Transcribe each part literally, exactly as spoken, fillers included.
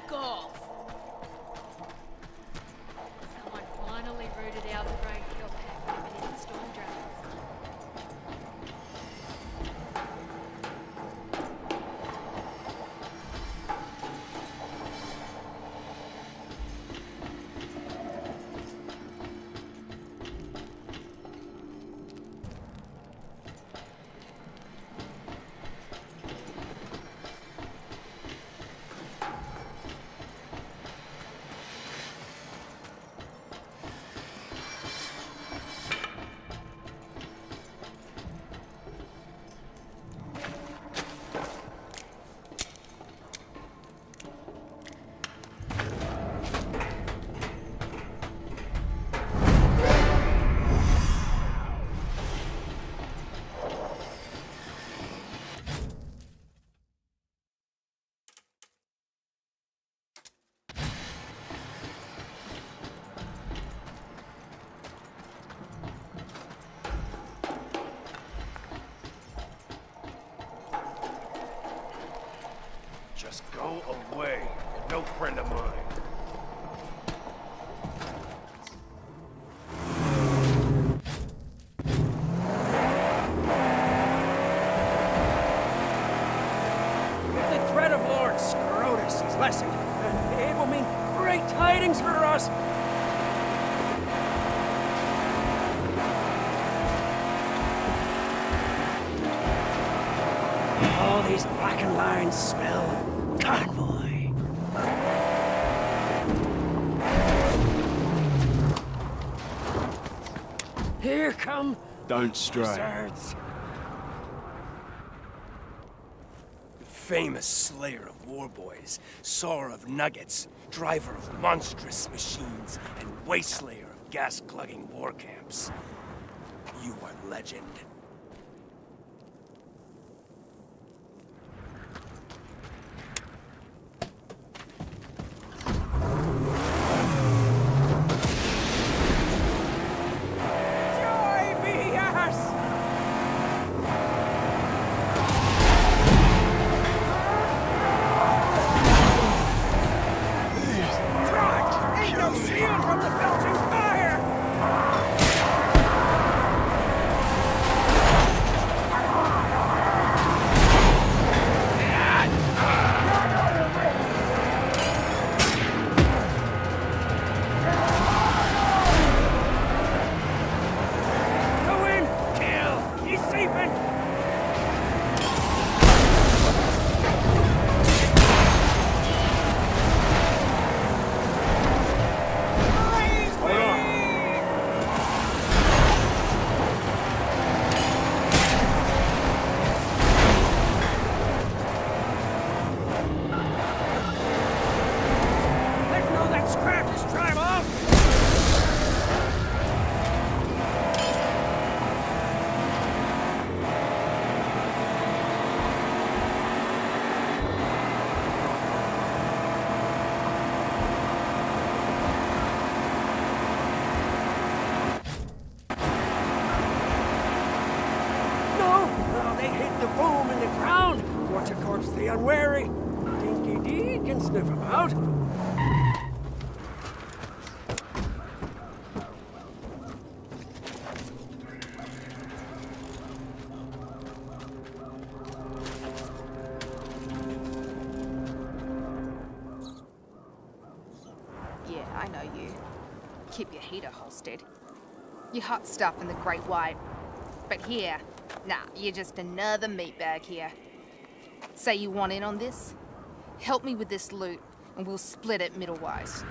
Back off! Someone finally rooted out the great hill pack living in the storm drains. Just go away. You're no friend of mine. If the threat of Lord Scrotus is lessened, then it will mean great tidings for us. All these blackened lines smell convoy. Here come Don't stray. wizards. The famous slayer of warboys, sower of nuggets, driver of monstrous machines, and wastelayer of gas-clogging war camps. You are legend. The unwary. Dinky Dee can sniff about. Yeah, I know you. Keep your heater holstered. You hot stuff in the Great White. But here, nah, you're just another meatbag here. Say you want in on this? Help me with this loot, and we'll split it middle-wise.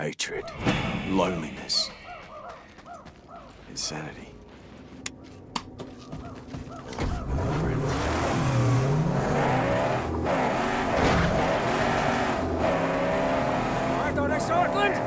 hatred, loneliness, insanity. Alright, on next Auckland!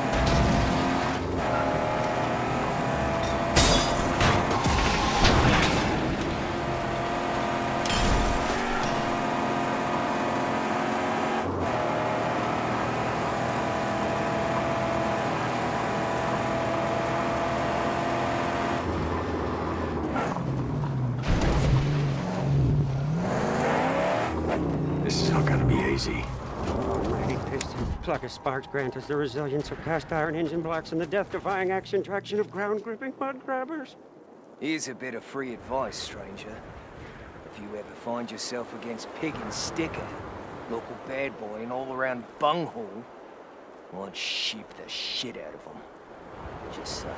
This is not gonna be easy. Almighty piston. Pluck of sparks grant us the resilience of cast iron engine blocks and the death-defying action traction of ground-gripping mud grabbers. Here's a bit of free advice, stranger. If you ever find yourself against Pig and Sticker, local bad boy and all-around bunghole, why not sheep the shit out of them? Just so.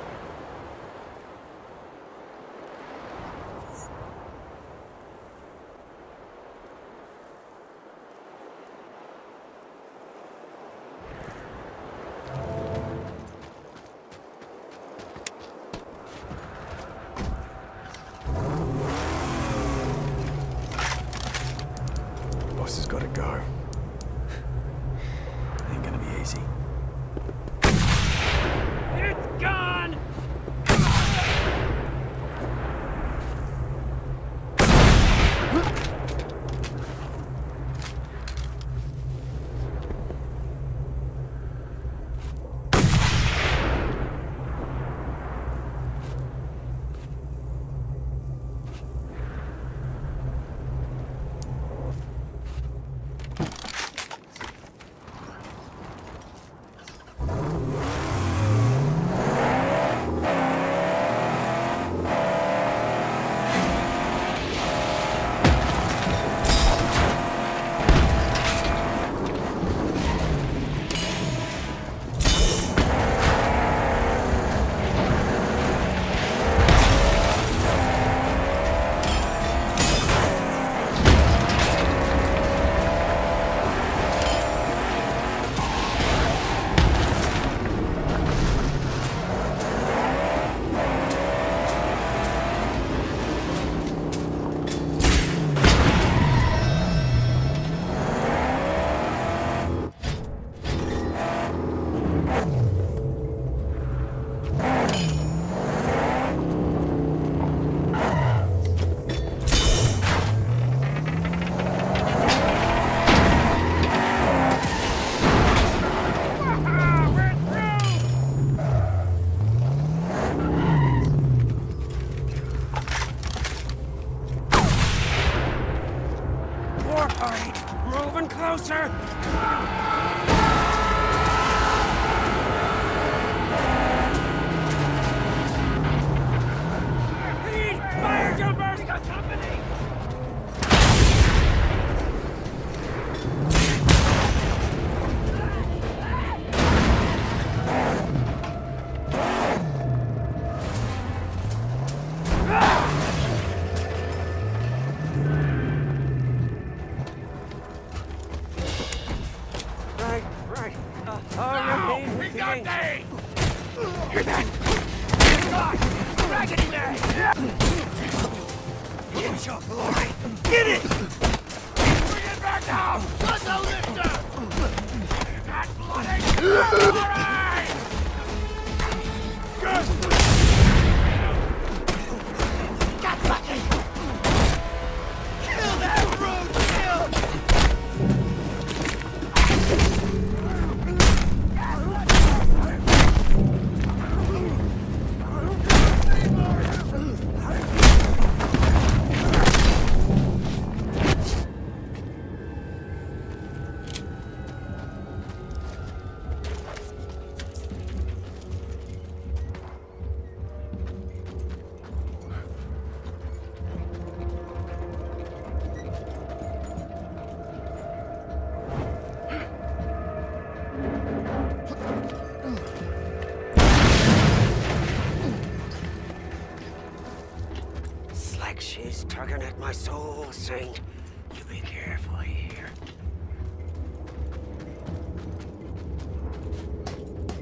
Boss has gotta go. Ain't gonna be easy. It's gone! Moving closer! Please, fire jumpers! We got company! Right, right. Uh, all right, We got thee! Hear that? Raggedy man! Get your glory! Get it! Bring it back now! Muzzle lifter! Not bloody! All right! Good! Got lucky! Kill that road! Kill! Like she's tugging at my soul, Saint. You be careful here.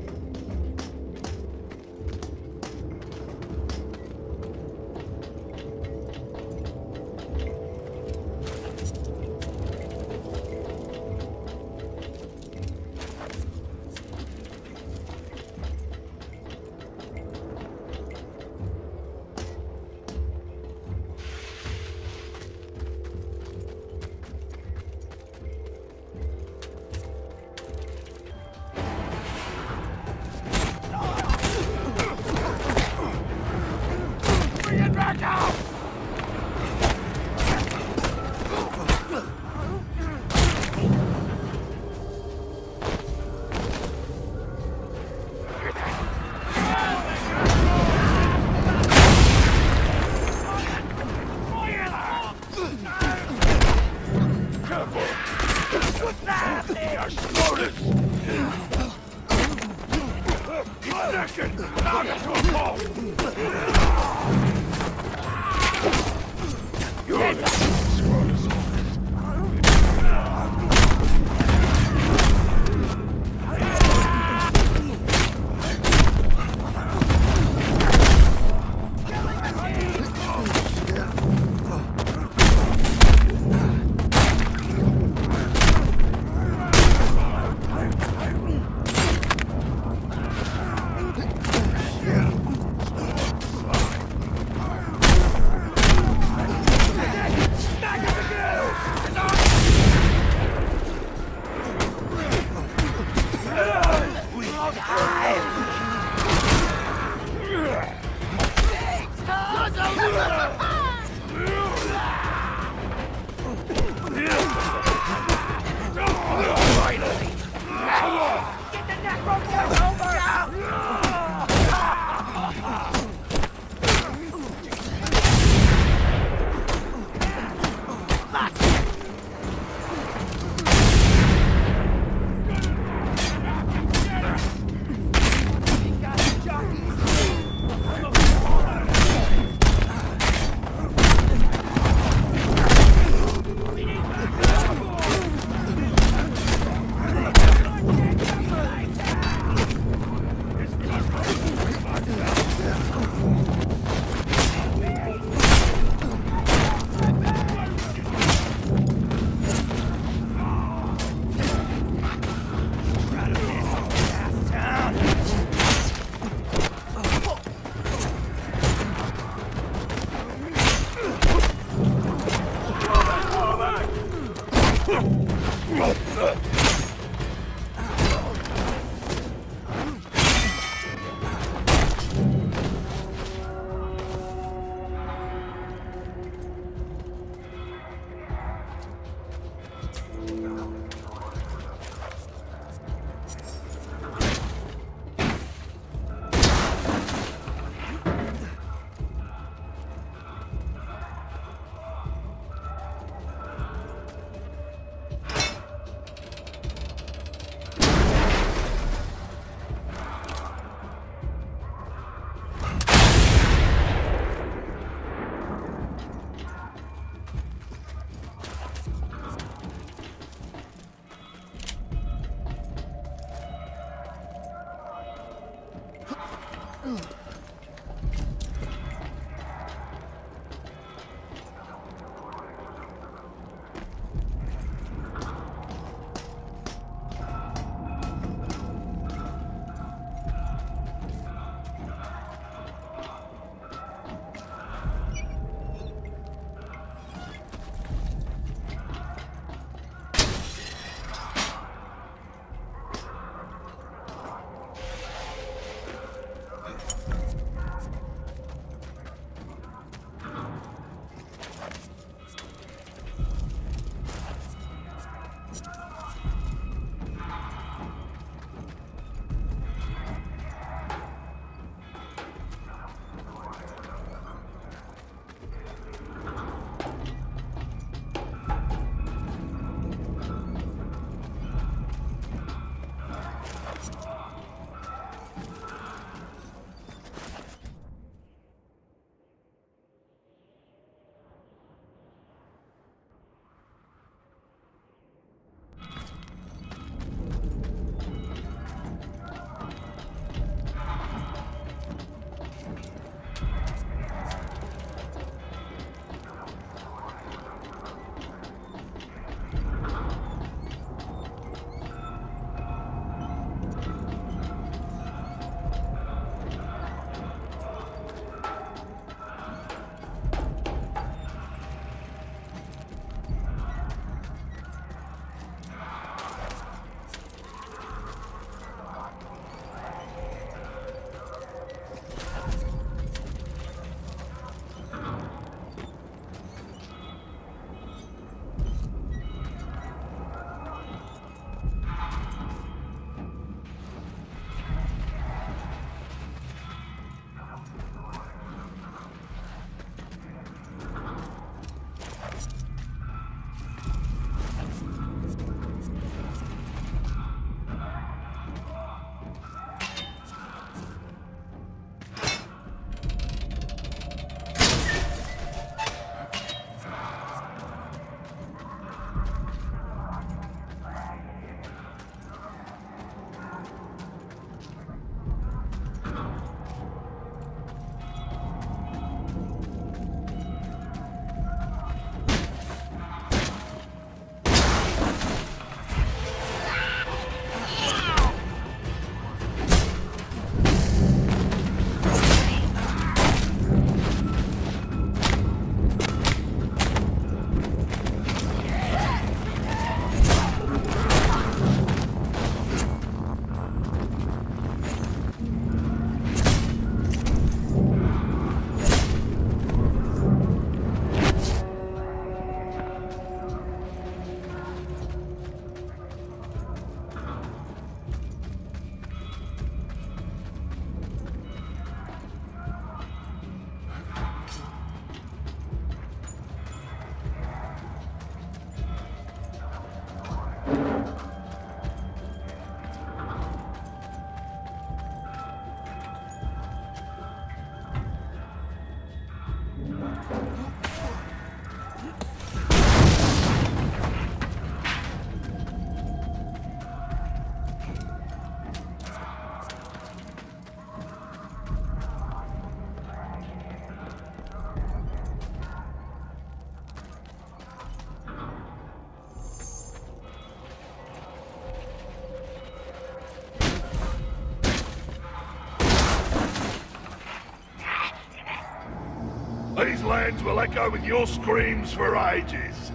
wastelands will echo with your screams for ages.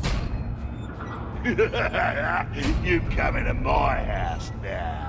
You've come into my house now.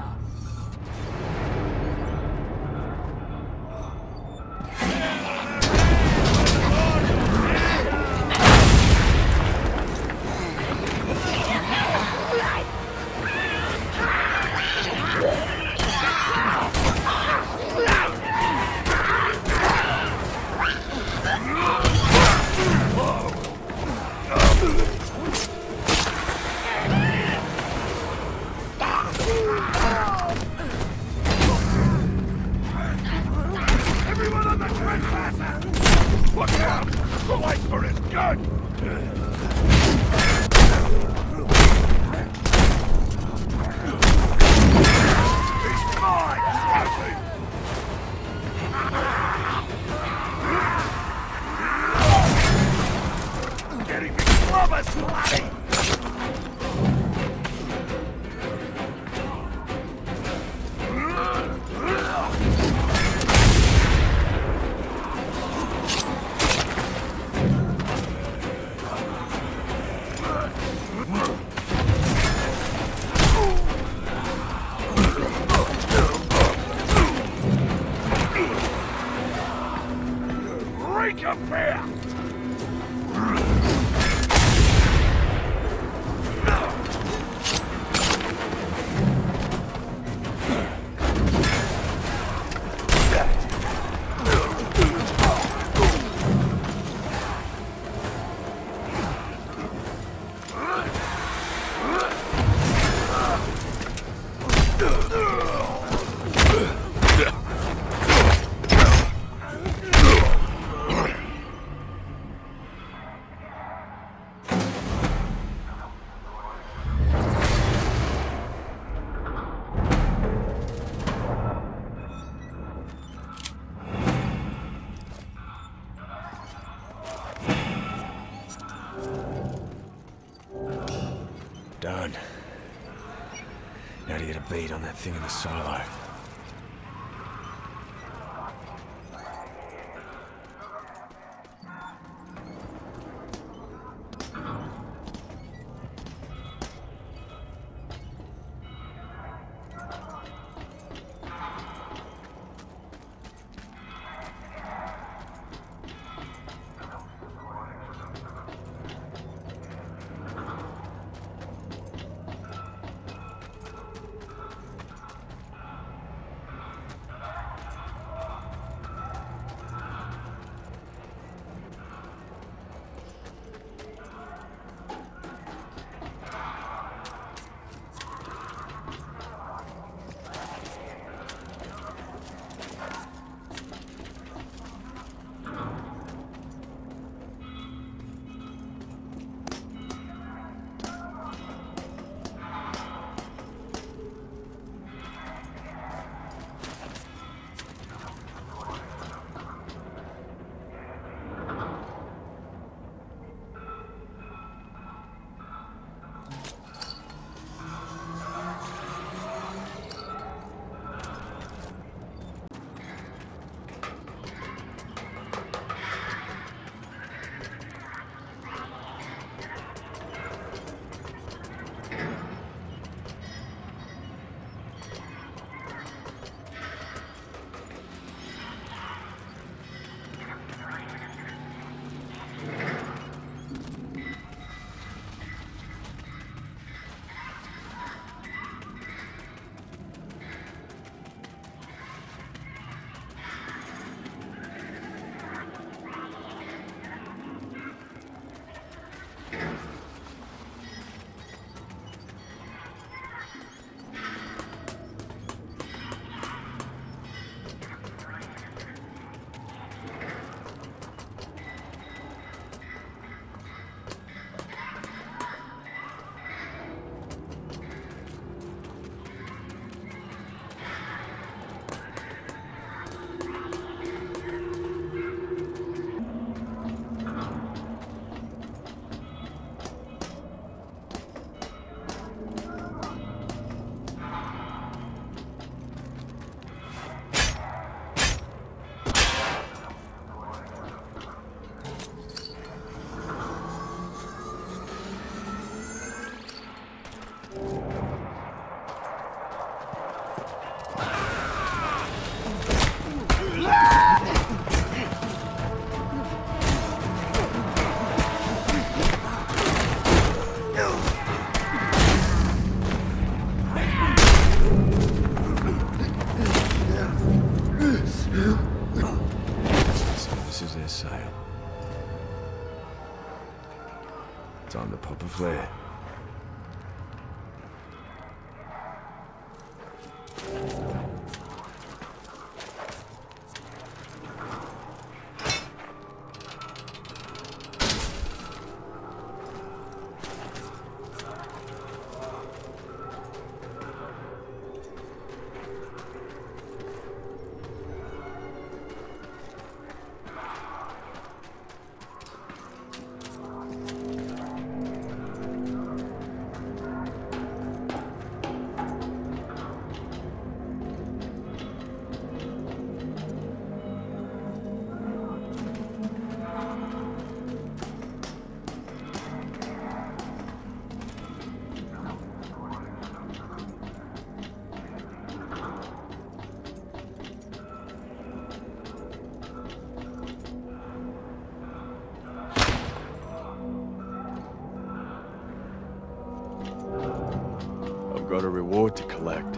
Look out! The Viper is good! He's mine! Salty! Getting me lovers, bloody! Break a bear! Done. Now to get a beat on that thing in the silo. sail. Time to pop a flare. I've got a reward to collect.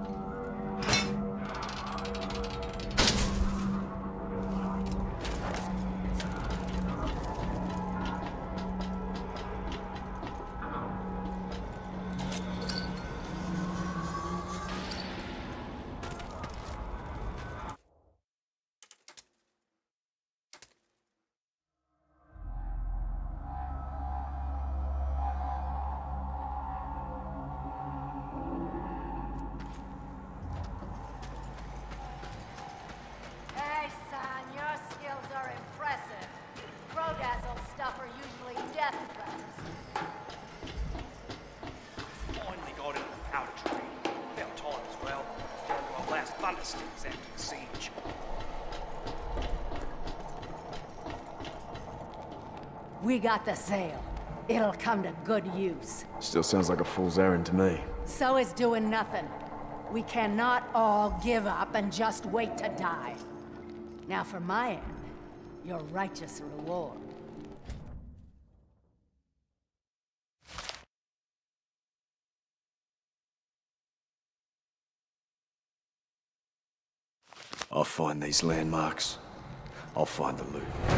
Hey, son, your skills are impressive. Crow-dazzle stuff are usually death traps. Finally got into the powder trade. About time as well. Down to our last thundersticks after the siege. We got the sail. It'll come to good use. Still sounds like a fool's errand to me. So is doing nothing. We cannot all give up and just wait to die. Now for my end, your righteous reward. I'll find these landmarks. I'll find the loot.